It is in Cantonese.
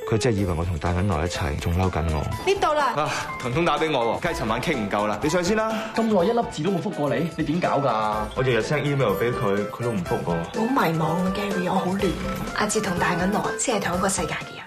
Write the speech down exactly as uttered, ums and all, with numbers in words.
佢真係以為我同大銀來一齊，仲嬲緊我。 呢度啦。 啊，騰通打俾我喎，梗係尋晚傾唔夠啦，你上先啦。 咁耐一粒字都冇覆過你，你點搞㗎？ 我日日 send email 俾佢，佢都唔覆我。 好迷茫啊 Gary，我好亂。阿哲同大銀來先係同一個世界嘅人。